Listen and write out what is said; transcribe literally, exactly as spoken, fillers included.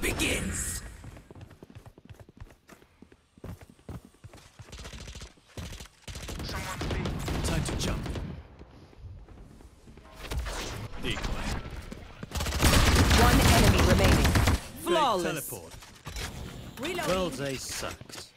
begins. Time to jump. Decoy. One enemy remaining. Flawless. Teleport. Reloading. Well, they sucked.